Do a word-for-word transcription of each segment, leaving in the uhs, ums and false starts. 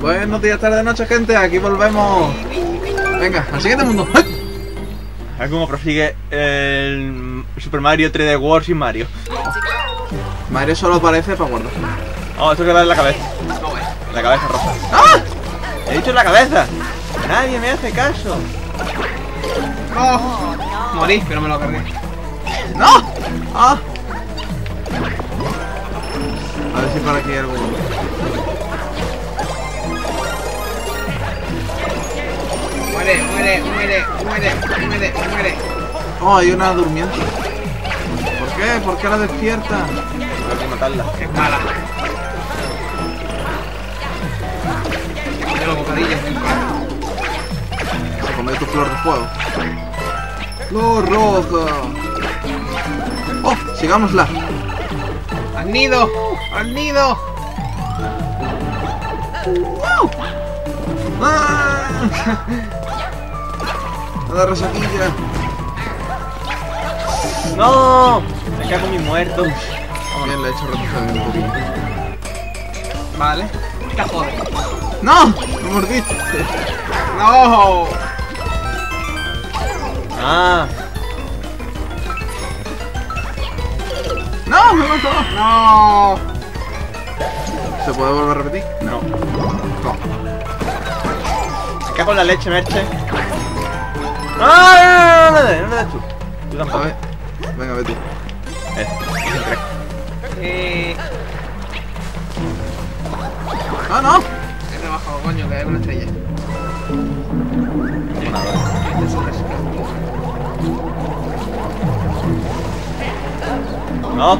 Buenos días, tarde, noche, gente. Aquí volvemos. Venga, al siguiente mundo. A ver cómo prosigue el Super Mario tres D World sin Mario. Mario solo aparece para guardar. Oh, esto que da en la cabeza. La cabeza roja. ¡Ah! He dicho en la cabeza. Nadie me hace caso. ¡Oh! Morí, pero me lo cargué. ¡No! ¡Ah! A ver si por aquí hay algo. Muere, muere, muere, muere, muere, muere. Oh, hay una durmiente. ¿Por qué? ¿Por qué la despierta? Hay que matarla. Es mala. De los bocadillos. Se come tu flor de fuego. Flor roja. Oh, sigámosla. ¡Al nido! ¡Al nido! ¡Wow! ¡Ah! La resaquilla. ¡No! Me cago en mi muerto. Bien, le he hecho retroceder un poquito. Vale. Te joder. ¡No! ¡Me mordiste! ¡No! Ah, ¡No! ¡Me mató! ¡No! ¿Se puede volver a repetir? no. No. Me cago en la leche, Merche. ¡Ah! No, no, no, no, no, no, no, tú. Tú A tampoco. ver. Venga, vete. Eh, siempre. Eh... ¡Ah, no! He rebajado, coño, que hay una estrella. No.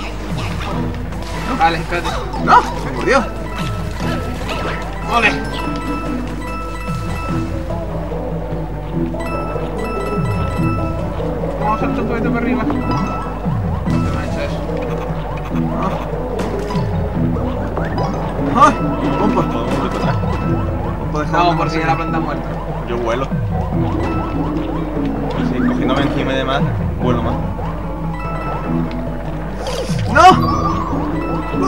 Vale, espérate. ¡No! ¡Me mordió! ¡Ole! Vamos a saltar un poquito para arriba. ¿Qué me ha hecho eso? ¡Ah! ¡Ay! ¡Pompa! Todo el mundo para atrás. Pompa, deja No, de porque ya la planta muerta. Yo vuelo. Sí, cogiéndome encima y demás, vuelo más. ¡No! No.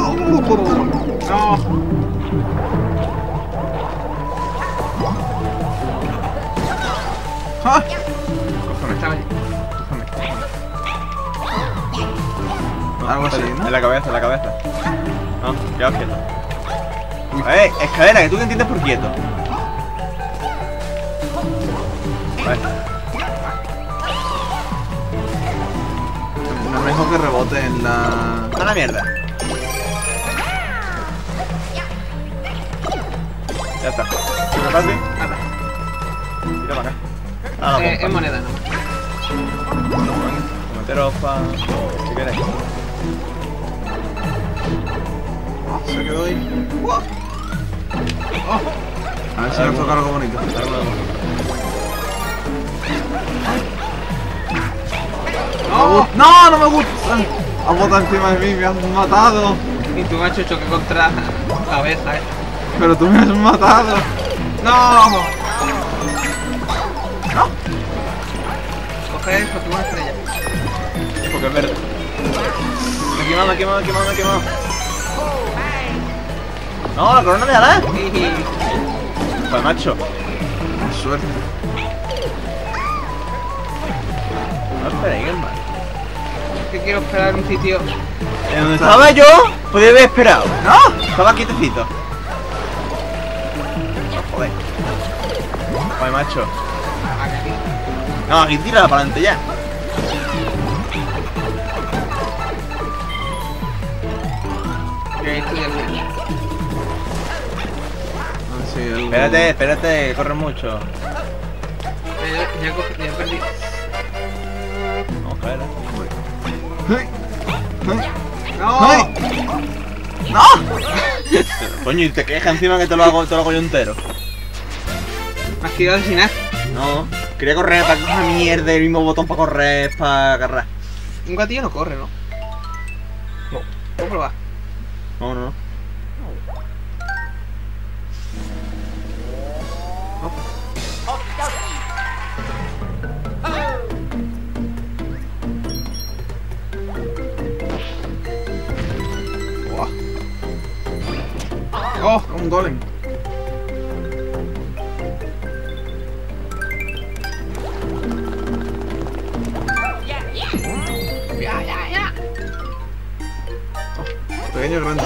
¡Ay! Cógeme, estaba allí. No, Algo así, ¿no? En la cabeza, en la cabeza. No, quedaos quieto. Eh, escalera, que tú que entiendes por quieto. Vale. No es mejor que rebote en la... ¡A la mierda! Ya está. ¿Tira para ti? Nada. Tira para acá. Ah, no, Eh, es pompa. moneda, ¿no? Meteros pa... si queréis. Oh, se quedó ahí. Oh. A ver si nos toca algo bonito. Algo nuevo. ¡No! ¡No! ¡No me gusta! Has botado encima de mí, me has matado. Y tú me has hecho choque contra la cabeza, eh. Pero tú me has matado. ¡No! ¡No! Coge eso, tú una estrella. Porque es verde. Me he quemado, me he quemado, me he quemado, me he quemado. No, la corona de Alá. Pues macho. Suerte. No esperéis, hermano. Es que quiero esperar en un sitio. En donde estaba yo, podía haber esperado. ¡No! Estaba quietecito. No, joder. Joder, macho. Aquí. No, aquí tira para adelante ya. Que estoy aquí. A ver si algo... Espérate, espérate, corre mucho. Ya, ya, cogí, ya perdí. No, espera. ¡Ay! ¡Ay! ¡No! ¡Ay! ¡No! Coño, y te quejas encima que te lo hago, te lo hago yo entero. Me has quedado sin nada. No, quería correr para que una mierda, el mismo botón para correr, para agarrar. Un gatillo no corre, ¿no? No. ¿Puedo probar? No, no, no. ¡Oh! Un golem. Pequeño grande.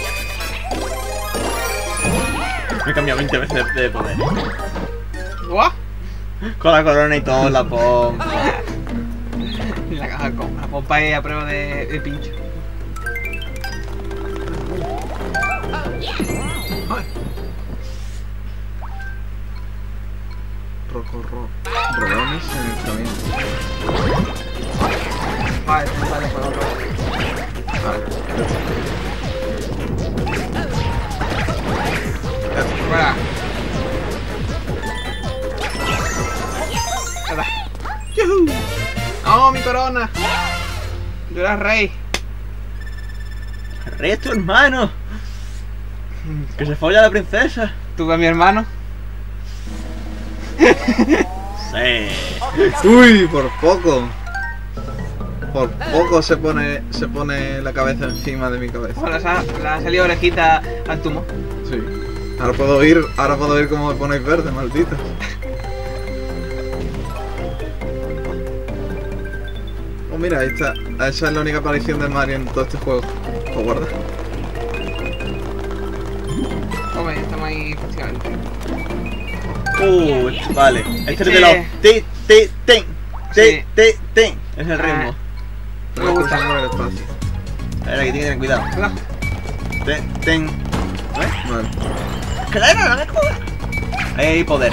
Me he cambiado veinte veces de poder. ¿What? Con la corona y todo, la pompa. La caja con la pompa es a prueba de, de pincho. Rocorro. Rodones en el camino. Vale, sale por otro. Vale. Fuera. Ya está. ¡Yuhu! ¡No, mi corona! Yo era rey. El rey es tu hermano. Que se folla a la princesa. ¿Tú a mi hermano? Sí. Uy, por poco. Por poco se pone se pone la cabeza encima de mi cabeza. Bueno, le ha, le ha salido orejita al tumo. Sí. Ahora puedo oír, ahora puedo oír cómo me ponéis verde, maldito. Oh, mira, ahí está. Esa es la única aparición de Mario en todo este juego. Pues guarda. Hombre, estamos ahí efectivamente. Uh, vale. Este es Este- de los ti, ti, tin, ti, Sí. ti, tin. Es el ritmo. Me gusta. cruzando el espacio. A ver, aquí tiene que tener cuidado. Cuidado. Ten, ten. Vale. Claro, no me jodas. Ahí hay poderes.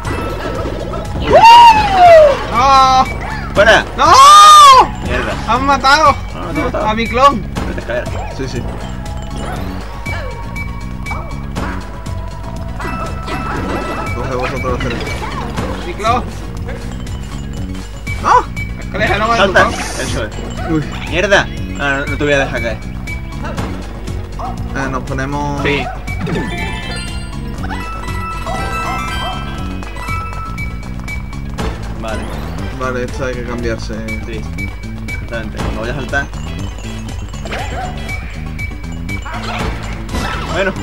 ¡No! ¡Fuera! ¡No! Mierda. ¡Han matado! No, no te he matado. A mi clon. Vete, escalera. Sí, sí. Coge vosotros hacer esto. Mi clon. ¡Ah! Escalera, no va a Salta. tu Eso es. Uy. Mierda. Ah, no, no te voy a dejar caer. Eh, nos ponemos. Sí. Vale. Vale, esto hay que cambiarse. Sí. Exactamente. Cuando voy a saltar. Bueno.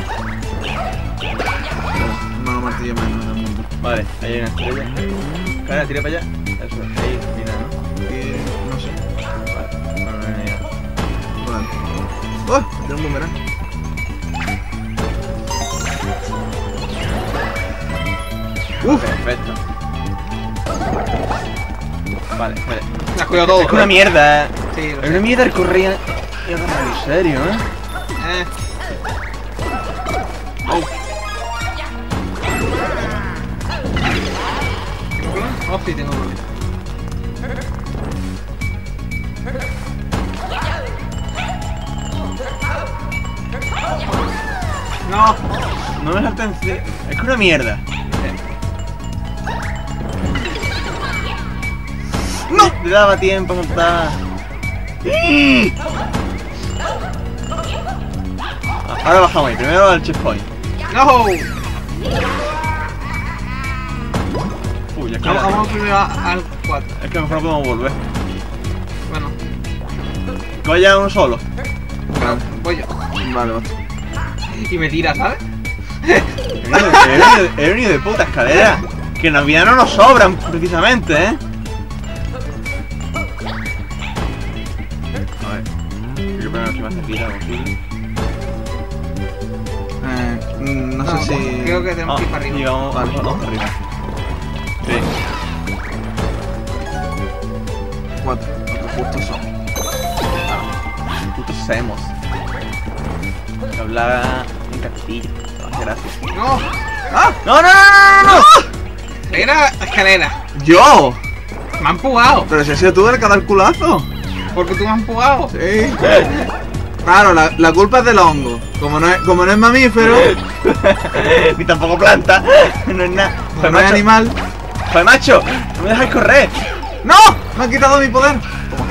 No, martillo menos en el mundo. Vale, ahí hay una estrella. Cara, tira para allá. Eso, ahí, mira, ¿no? Y no sé. Vale. No, no, no, no. Vale. ¡Oh! Tiene un boomerang. ¡Uf! Perfecto. Vale, vale. Me has cuidado todo. Es que una mierda. eh. Sí, lo Es sé. una mierda el correa. En serio, ¿eh? Eh. Oh. ¿Tengo clon? Oh, sí, tengo clon. No. No me salten. Es que una mierda. No. Te daba tiempo a saltar. Ahora bajamos ahí. Primero al checkpoint. No. Uy, es que, Vamos, vamos primero a- al cuatro. es que mejor no podemos volver. Bueno, Que vaya uno solo. Vale. voy yo. Vale, otro. Y me tira, ¿sabes? He venido de puta escalera. Que en la vida no nos sobran, precisamente, ¿eh? A ver. Hay que poner aquí más cerquita posible. Eh, mm, no, sé si. Creo que tenemos que ir para arriba. Digamos, Vale. vamos para arriba. Sí. Cuatro. Los justos son. Justo sabemos. Que hablaba en castillo. No, gracias. No. ¡Ah! ¡No, no, no, no, no! Era escalera. ¡Yo! Me han empujado. Pero si has sido tú el que ha dado el culazo. Porque tú me has empujado. Sí. Claro, la, la culpa es del hongo. Como no es, como no es mamífero, Ni tampoco planta. No es nada. como no es animal. Joder, macho. No me dejáis correr. ¡No! Me han quitado mi poder.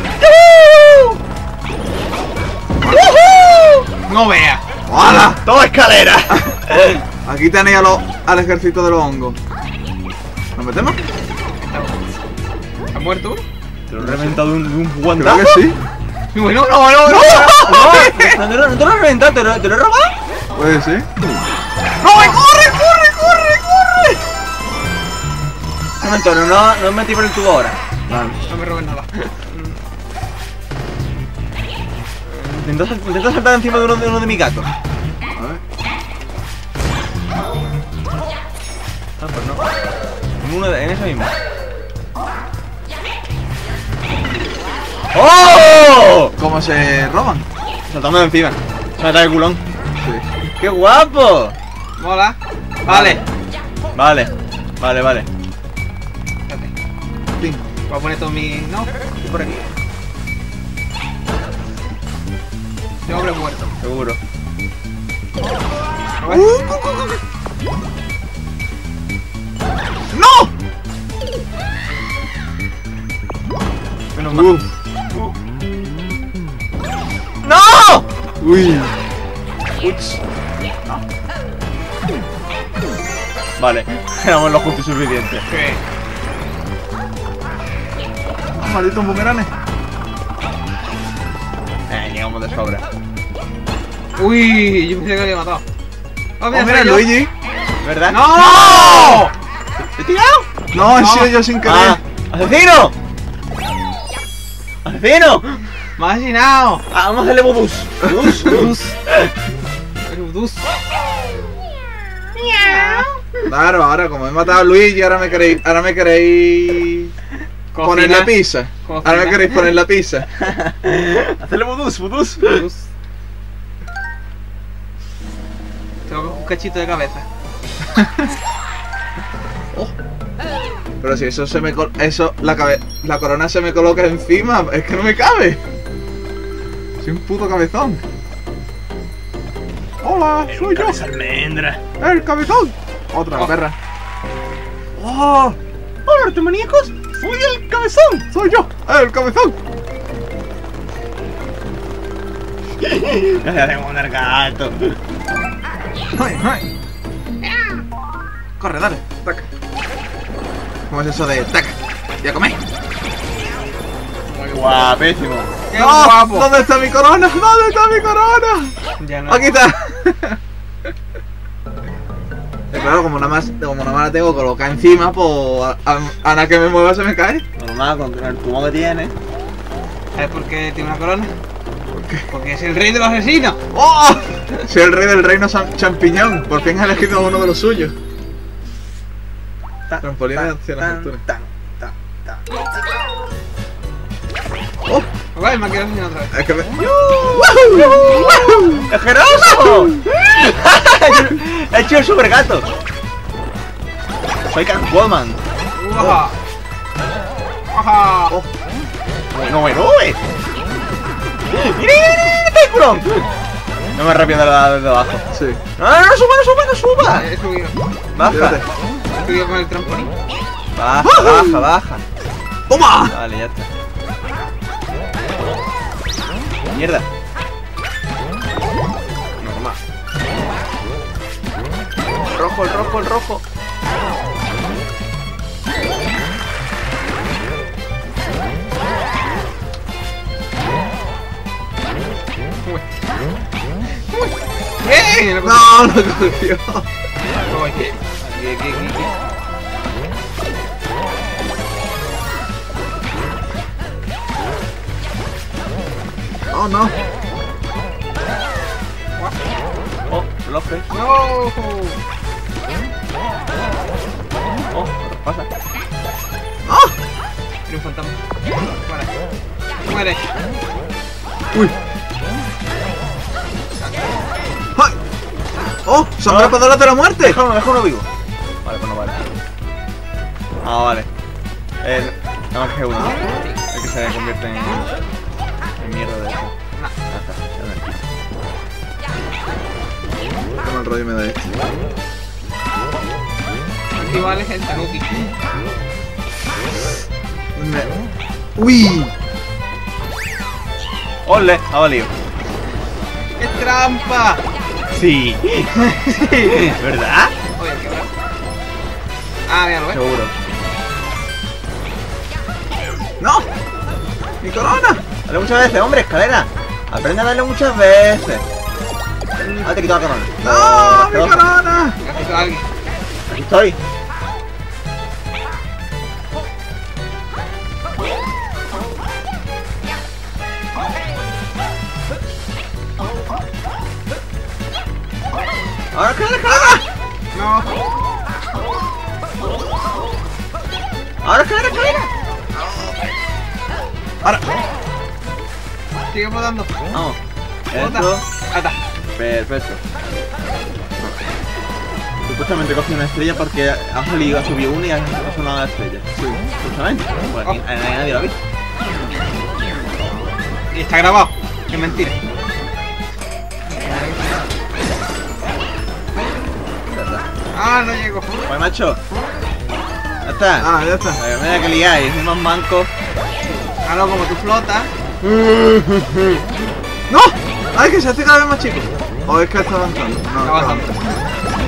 No veas. ¡Hala! ¡Toma escalera! Aquí tenéis a los, al ejército de los hongos. ¿Nos metemos? ¿Has muerto uno? Te lo he reventado de un, de un Creo guantazo. que sí. Y bueno, no, no, no. No, no, te lo- no te lo he reventado, te lo, te lo he robado. Puede ser. ¡No! ¡Corre, corre, corre, corre! Un momento, no, no, no me metí por el tubo ahora. Vale. No me robes nada. Intento, sal- intento saltar encima de uno de, uno de mis gatos. A ver. Ah, pues no. En uno de, en eso mismo. ¡Oh! ¿Cómo se roban? Saltando de encima. Se me trae el culón. Sí. ¡Qué guapo! Mola. Vale. Vale, vale, vale. Espérate. Pin. Voy a poner todo mi... No, estoy por aquí. Este hombre muerto. Seguro. A ver. ¡No! Menos mal. Uf. ¡No! Uy. Uch. Vale, éramos lo justo y suficiente. ¿Qué? Ah, malditos bumeranes. Eh, llegamos de sobra. Uy, yo pensé que lo había matado. Oh, Oh, mira, mira, soy yo. Luigi. ¿Verdad? ¡No! ¿Te he tirado? No, he No. sido yo sin querer. Ah, ¡asesino! ¡Asesino! ¡Me ha asesinado! Ah, vamos a hacerle vudús. Vudús, vudús. El Udus. Claro, ahora como he matado a Luigi, ahora me queréis, ahora me queréis poner la pizza. Cocina. Ahora me queréis poner la pizza. Hacerle vudús, vudús. Udus. Tengo un cachito de cabeza. Pero si eso se me col- eso la cabe la corona se me coloca encima, es que no me cabe. Soy un puto cabezón. Hola, soy yo, almendra. el cabezón. Otra Oh. perra. ¡Oh! ¡Hola, artemaníacos! ¡Soy el cabezón! Soy yo, el cabezón. Ya tengo un gato. Ay, ay. Corre, dale, taca. ¿Cómo es eso de taca? Ya comé. Guapísimo. ¡Qué ¡No! guapo! ¿Dónde está mi corona? ¿Dónde está mi corona? Ya no. Aquí está. Eh, claro, como nada más, como nada más la tengo colocada encima, pues a, a, a nada que me mueva se me cae. Normal, con el tubo que tiene. ¿Sabes por qué tiene una corona? Porque es el rey de los asesinos. ¡Oh! Soy el rey del reino Sam- champiñón. Por fin ha elegido a uno de los suyos. Ta, Trampolín ta, hacia las tan, alturas. tan, tan, tan. ¡Oh! Vale, me ha quedado asesino otra vez. Es que me... ¡Asqueroso! He hecho el super gato. Soy Catwoman. ¡Uaja! ¡Uaja! ¡Oh! No me robe. ¡Mira, mira, mira! ¡Tiburón! No me arrepiento de la de abajo. Sí. ¡No, no, no suba, no suba, no suba! He subido. Baja, Fíjate. He subido con el trampolín. baja, baja, baja. ¡Toma! Vale, ya está. Mierda. Normal. Rojo, el rojo, el rojo. ¡Eh! No, No, lo cogió. Aquí, aquí, aquí, aquí. Oh, no. Oh, Lofre. ¡No! Oh, ¿qué pasa? ¡Ah! Tiene un fantasma. Muere. Muere. ¡Uy! ¡Ay! ¡Oh! ¡Sombra Ah. Podora de la muerte! Déjalo, déjalo vivo. Vale, pues no vale. Ah, vale. Eh, nada más que uno, ¿no? El que se convierte en, en mierda de eso. No. Ah, está, ya ven. Qué mal rollo me da esto. Aquí vale el Tanuki. Me- ¡Uy! ¡Ole! Ha valido. ¡Es trampa! Sí. ¿Verdad? Oye, qué raro. Ah, mira, lo ves. Seguro. ¡No! ¡Mi corona! Dale muchas veces, hombre, escalera. Aprende a darle muchas veces. Ah, te he quitado la corona. ¡No! ¡Mi Oh, corona! Me ha quitado a alguien. Aquí estoy. ¡Ahora cae la escalera! No. ¡Ahora cae la escalera! Ahora. Sigue flotando. Vamos. Flota. Esto. Ahí está. Perfecto. Supuestamente cogí una estrella porque ha salido, ha subido una y ha sonado la estrella. Sí. Justamente. Pues aquí nadie, nadie lo ha visto. Y está grabado. Qué mentira. Ya está. Ah, no llego. Pues macho. Ya está. Ah, ya está. La manera que liáis, sois más mancos. Ah, no, como tú flotas. ¡No! ¡Ay, que se hace cada vez más chico! ¿O es que está avanzando? No, está Avanzando. avanzando.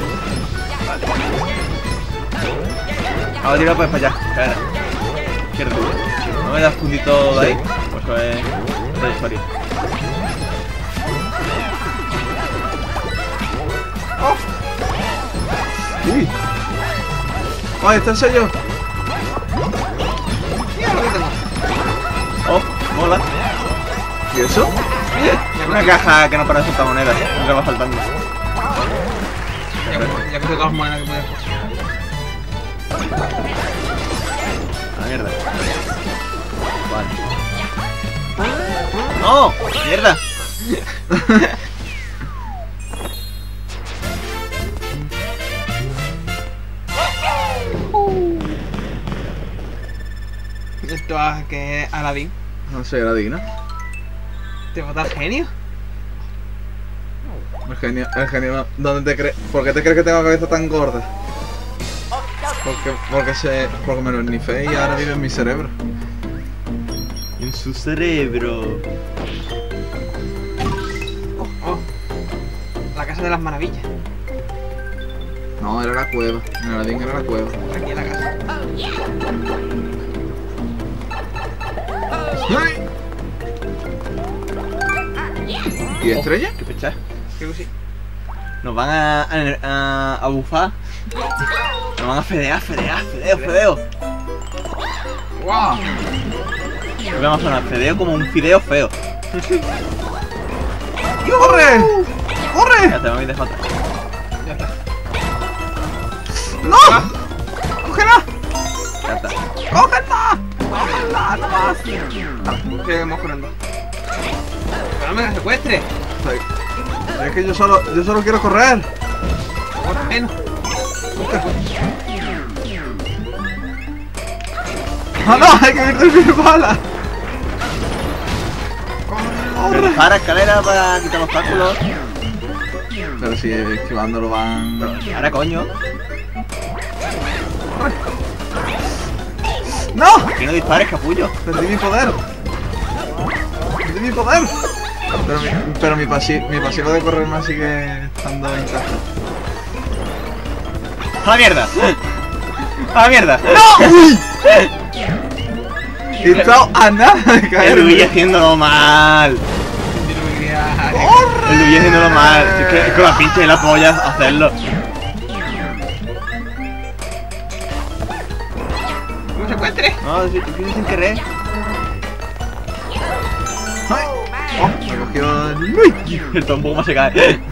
Ahora tira pues para allá. Espera. Qué rico. ¿No me das puntito de ahí? Pues eso es trayectoria. ¡Uy! ¡Ay, está el sello! Mira lo que tengo. Oh, mola. ¿Y eso? Una caja que no para de soltar monedas. No te va faltando. Ya, ya que todas las monedas que puedes coger. A la mierda. Vale. ¡No! ¡Mierda! Esto es que es Aladdin. No sé, era digno. ¿Te vota el genio? El genio, el genio, ¿dónde te crees? ¿Por qué te crees que tengo la cabeza tan gorda? Porque, porque se, porque me lo esnifé y ahora vive en mi cerebro. En su cerebro. Oh, oh. La casa de las maravillas. No, era la cueva. En Aladdin era la cueva. Aquí en la casa. ¡Ay! ¿Y estrella? ¿Qué fecha? Creo que sí. Nos van a, a, a bufar. Nos van a fedear, fedear, fedeo, fedeo. ¡Wow! Nos vamos a sonar fedeo como un fideo feo. ¡Corre! ¡Corre! Ya te voy a dejar atrás. Ya está. ¡No! ¡Cógela! Ya está. ¡Cógela! ¡Cógela! ¡No más! Seguimos corriendo. Pero no me la secuestre. Ay, es que yo solo, yo solo quiero correr. Ahora menos. ¡Ah, no! ¡Hay que ir de mi bala! ¡Corre! Para escalera para quitar los cálculos. Pero si esquivándolo van... Ahora coño. ¡No! Aquí no dispares, capullo. Perdí mi poder. Perdí mi poder. Pero mi, pero mi, pasi mi pasivo de correr más sigue estando intacto. ¡A la mierda! ¡A la mierda! ¡No! ¡Uy! He estado a nada de El caer. Luigi haciéndolo mal. El Luigi haciéndolo mal. Si es que es con la pinche y la polla hacerlo. ¿Cómo se encuentre? No, si tú quieres sin querer. Ay. Oh, me cogió el Luigi. El tampoco más se cae.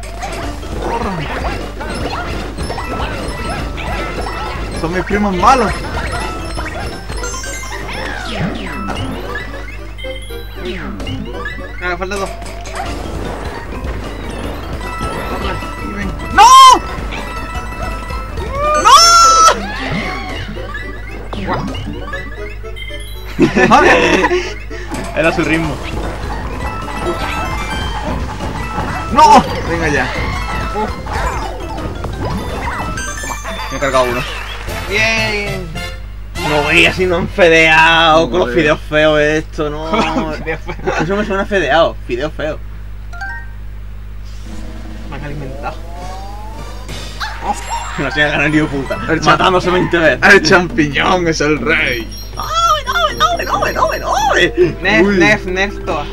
Son mis primos malos. Ah, me faltan dos. ¡No! ¡No! Era su ritmo. ¡No! Venga ya. Me he cargado uno. Bien. No veía si no han fedeado con los fideos feos esto, no. Eso me suena fedeado, fideos feos. Me han alimentado. No se ha ganado ni de puta. El cha- Matándose veinte veces. El champiñón es el rey. ¡No, no, no, no, no! Nef, Uy. nef, nef, toa.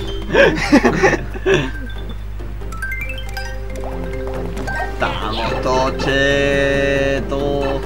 Estamos tochetos.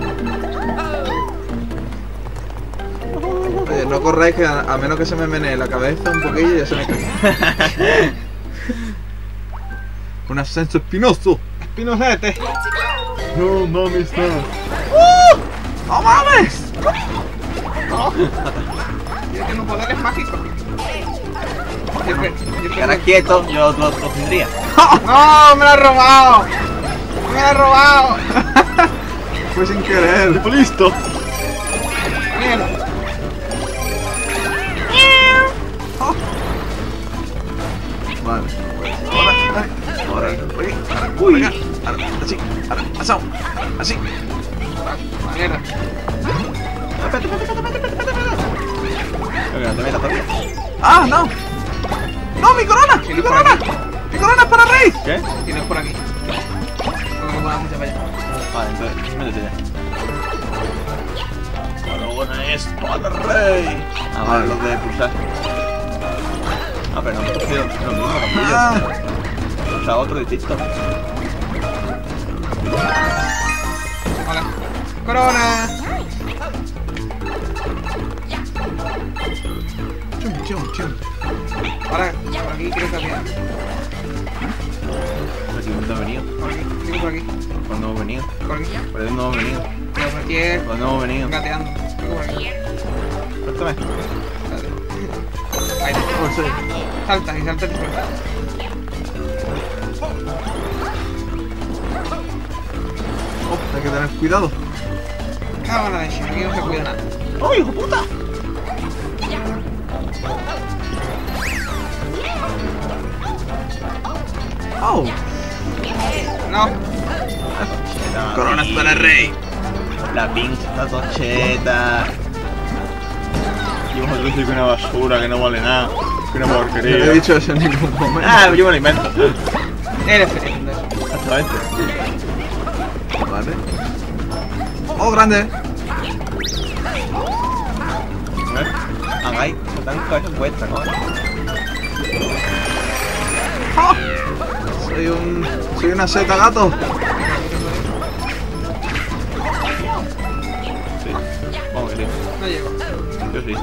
Oye, no corráis que a, a menos que se me menee la cabeza un poquillo y ya se me cae. Un ascenso espinoso. Pinocete. No, mami, está. ¡Uh! ¡No mames! No. Tiene que no poderes mágicos. Siempre, siempre. Cara quieto, yo lo, lo tendría. ¡No! ¡Me lo ha robado! ¡Me lo ha robado! Fue sin querer. ¡Listo! Mierda. Vale. Ahora, ahora, ahora, uy, ahora, así, ahora, asado, así. Mierda. Espérate, espérate, espérate, espérate, espérate. Venga, no te metas todavía. ¡Ah, no! ¡No, mi corona! ¡Mi corona! ¡Mi corona es para rey! ¿Qué? Y no es por aquí. No me puedo hacer para allá. Vale, entonces, métete ya. La corona es para rey. Ah, vale, los de pulsar. Ah, pero no, no, no, no, Ah. no, o sea, otro distinto. Hola. ¡Corona! Chum, chum, chum. Ahora, por aquí creo que había. Por aquí no hemos venido. Por aquí, digo por aquí. ¿Por dónde hemos venido? Por aquí. ¿Por dónde hemos venido? Pero por aquí es ¿Por dónde hemos venido? gateando. Digo por aquí. Suéltame. Ahí está. Oh, sí. Salta y salta y suelta. Oh, hay que tener cuidado. Cago en la leche, aquí no se cuida nada. ¡Oh, hijo de puta! Oh, No. coronas para el rey. La pincha tocheta. Y vosotros decís que una basura, que no vale nada. Que una No porquería. le he dicho eso en ningún momento. Ah, yo me lo invento. Eres feliz de eso. Exactamente. Vale. Oh, grande. ¿Eh? Hagáis, se dan cabezas vuestras, ¿no? Oh, soy un... Soy una seta gato. Sí. Vamos, que sí. No llego. Yo sí.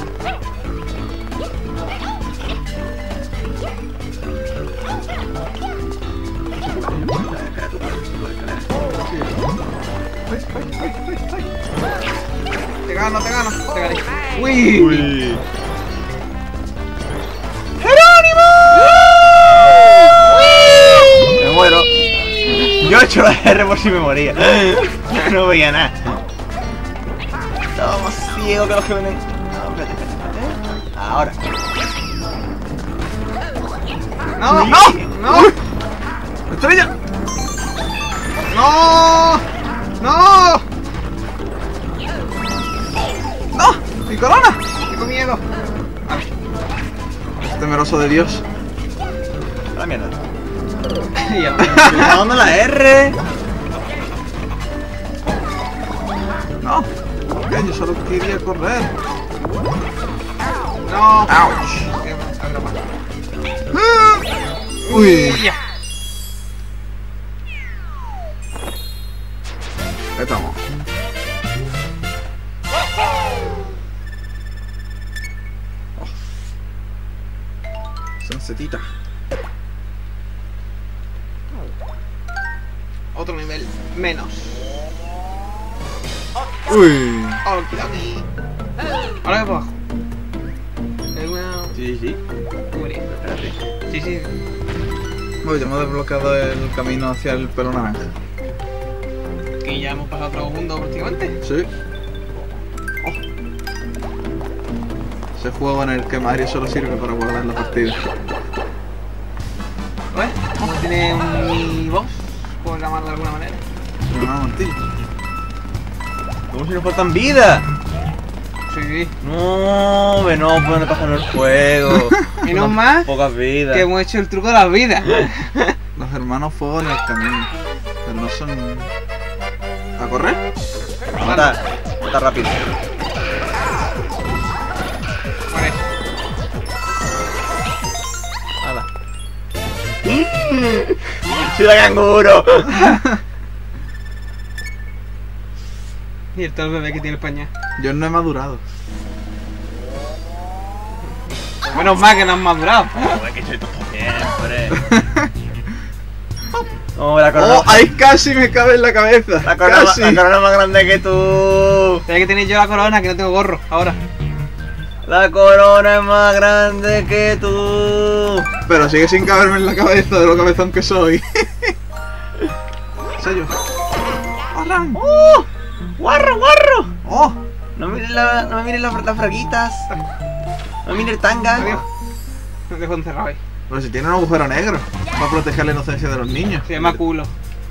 Te gano, te gano. Te gané. Uy. Uy. Me muero. Yo he hecho la R por si me moría. No veía nada. Estaba más ciego que los que venden. No, espérate, espérate, espérate. Ahora. No, no, no. ¡Estrella! No. No. ¡No! ¡Mi corona! Tengo miedo. Temeroso de Dios. A la mierda. Ya. Estoy dando la R. No. Bien, yo solo quería correr. No. ¡Auch! Qué broma. Uy. Ya. Ahí estamos. Oh. Sunsetita. Otro nivel menos. Uy. Okidoki. Ahora que por abajo. Es una... Sí, sí, sí. Uy. Espérate. Sí, sí. Bueno, ya hemos desbloqueado el camino hacia el pelo naranja. Que ya hemos pasado otro mundo prácticamente. Sí. Oh. Ese juego en el que Mario solo sirve para guardar la partida. ¿Ves? Como tiene un mini boss, por llamarlo de alguna manera. No, mentira. ¿Cómo si nos faltan vidas? Sí, sí. No, me no pueden pasar el juego. Menos Son mal pocas vidas. que hemos hecho el truco de las vidas. Los hermanos fuego en el camino. Pero no son... ¿A correr? Mata, mata rápido. Vale. Hala. ¡Soy la canguro! Y el tal bebé que tiene el pañal. Yo no he madurado. Menos mal que no han madurado. Joder, que soy todo siempre. Oh, la corona. ¡Oh! ¡Ahí casi me cabe en la cabeza! La corona, ¡Casi! la corona más grande que tú. Tenía que tener yo la corona, que no tengo gorro ahora. La corona es más grande que tú. Pero sigue sin caberme en la cabeza de lo cabezón que soy. Sello. ¡Arran! ¡Oh! ¡Guarro, guarro! ¡Oh! No mires la, no me mires las, las fraguitas. No mires el tanga. Adiós. Me dejo encerrado ahí. Pero si tiene un agujero negro para proteger la inocencia de los niños. Se llama culo.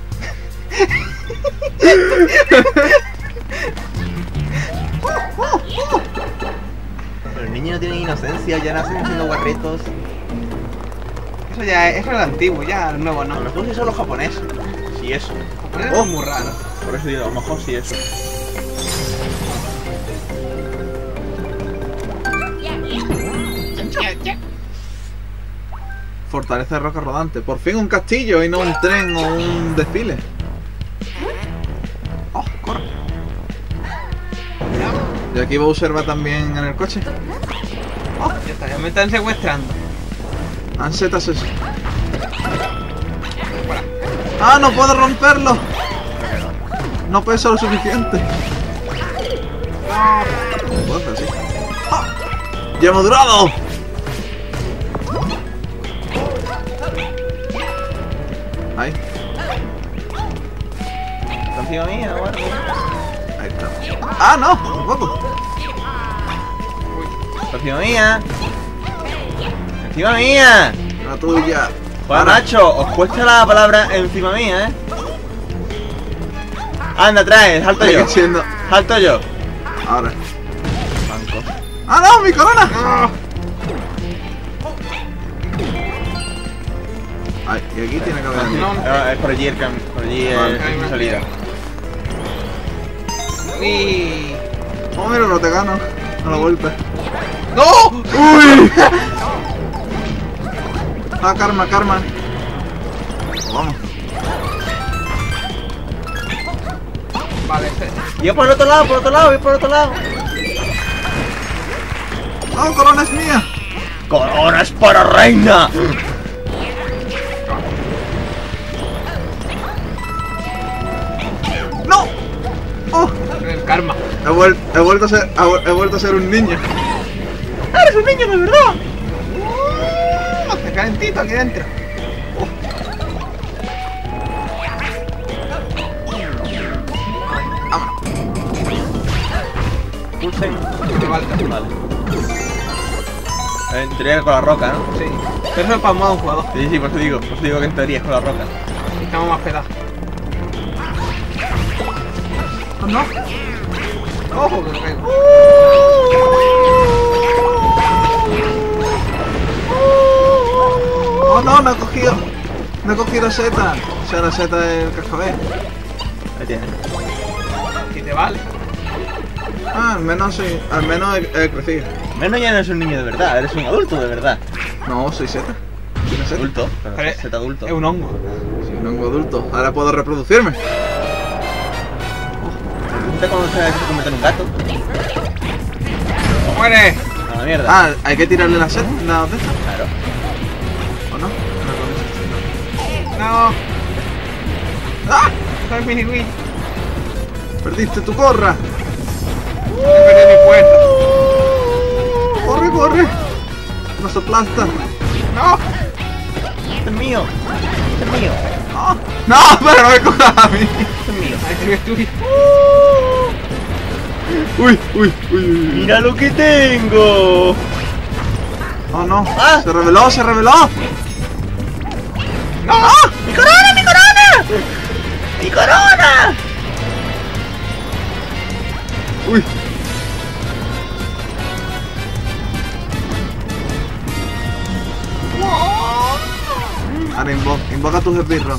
Los niños no tienen inocencia, ya nacen siendo guarritos. Eso ya es, eso es lo antiguo, ya lo nuevo A no. lo mejor sí son los japoneses. Sí, eso. Es Oh. muy raro. Por eso digo, a lo mejor sí eso. Fortaleza de roca rodante. Por fin un castillo y no un tren o un desfile. ¡Oh! ¡Corre! Y aquí Bowser va también en el coche. Ya está, ya me están secuestrando. Ansetas eso. ¡Ah! ¡No puedo romperlo! No pesa lo suficiente. No puedo hacer así. ¡Ah! ¡Ya hemos durado! Ahí, ¿Está encima mía, guarro? ahí está. ¡Ah, no! ¡Tampoco! ¡Está encima mía! ¡Encima mía! La tuya. Joder, Ahora. macho, os cuesta la palabra encima mía, ¿eh? Anda, trae, salto Sigue yo. siendo. Salto yo. Ahora. Banco. ¡Ah, no! ¡Mi corona! Ay, y aquí tiene que haber. No. Ah, es por allí el cam, por allí el- Vale. es mi salida. Uy. Oh, mira, no te gano. A la vuelta. ¡No! ¡Uy! Ah, karma, karma. Vamos. Vale, ese. Yo por el otro lado, por el otro lado, voy por el otro lado. ¡No, corona es mía! ¡Corona es para reina! ¡No! ¡Oh! El karma. He, vuel- he vuelto a ser, he, vu- he vuelto a ser un niño. ¡Eres un niño de verdad! Uh, Está calentito aquí dentro. Pulsen. Me falta. Vale. En teoría con la roca, ¿no? Sí. Pero eso es para modo un jugador. Sí, sí, por eso digo, por eso digo que en teoría es con la roca. Y estamos más pedados. Oh, no. Ojo que lo caigo. Oh, no, no he cogido. No he cogido seta. O sea, la seta del cascabel. Ahí tienes. Si te vale. Ah, al menos sí. Al menos he, he crecido. Menos ya no eres un niño de verdad, eres un adulto de verdad. No, soy seta. Soy una seta. Adulto, pero Pero es- set adulto. Es un hongo. Soy un hongo adulto. Ahora puedo reproducirme. ¿Viste cuando se se convierte en un gato? ¡Muere! A la mierda. Ah, hay que tirarle la seta. La de esta. Claro. ¿O no? ¡No! ¡Ah! ¡Soy mini Wii! Perdiste tu corra. He perdido mi puerta. Corre, corre. Nos aplasta. ¡No! Este es mío. Este es mío. No, no, pero no me cojas a mí. Este es mío. Ahí te ves tú. Uy, uy, uy, uy. ¡Mira lo que tengo! Oh no. Ah. Se reveló, se reveló. ¡No! ¡Ah! ¡Mi corona, mi corona! ¡Mi corona! Uy. Ahora invoca, invoca tus esbirros.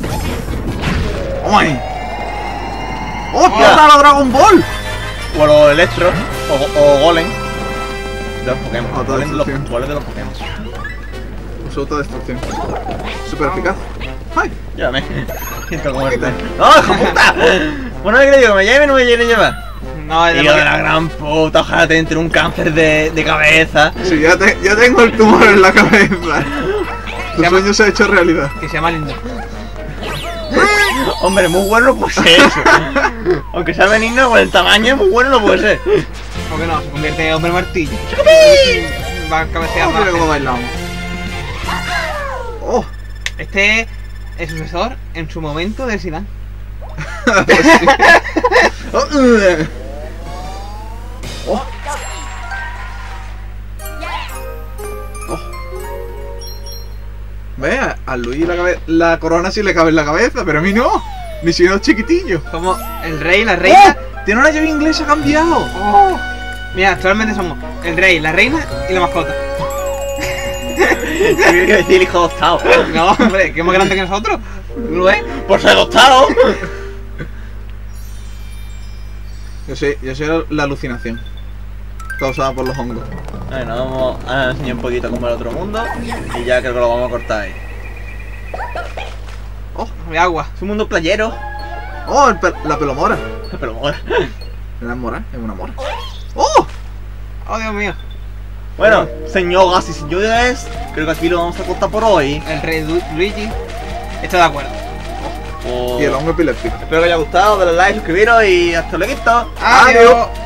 ¡Uy! ¡Oh, Hostia. la Dragon Ball! O los Electro, o, o Golem. De los Pokémon. Golem de los, Autodestrucción. golem de los Pokémon. Uso autodestrucción. Super eficaz. ¡Ay! Llévame. Siento muerte. ¡No, hijo puta! Bueno, ¿qué le digo? ¿Que me lleve o no me quiere llevar? No, es Tío de la gran puta, ojalá te entre un cáncer de, de cabeza. Sí, ya, te, ya tengo el tumor en la cabeza. Tu Se llama- sueño se ha hecho realidad. que se llama lindo. Hombre, muy bueno no puede ser eso. Aunque sea benigno, con el tamaño, muy bueno no puede ser. ¿Por qué no? Se convierte en hombre martillo. Va Oh, cabeceando. mira cómo bailamos. Oh, Este es el sucesor en su momento de Zidane. pues sí. Oh, uh. Oh. Oh. Ve, a, a Luis la, cabe- la corona sí le cabe en la cabeza, pero a mí no. Ni siquiera chiquitillo. Somos el rey, la reina. ¡Oh! Tiene una llave inglesa, ha cambiado. Oh. Mira, actualmente somos el rey, la reina y la mascota. Yo quiero decir el hijo adoptado. No, hombre, que es más grande que nosotros. ¿No lo ves? Por ser adoptado. Yo soy, yo soy la, la alucinación causada por los hongos. Bueno, vamos a enseñar un poquito cómo es el otro mundo. Y ya creo que lo vamos a cortar ahí. Oh, De agua. Es un mundo playero. oh, el pe- la pelomora. Pero mola. ¿No es mora? Es una mora. ¡Oh! Oh, Dios mío. Bueno, señoras y señores, creo que aquí lo vamos a cortar por hoy. El rey Lu- Luigi está de acuerdo. Oh. Y el hongo epiléptico. Espero que os haya gustado, dale like, suscribiros y hasta luego. Adiós. Adiós.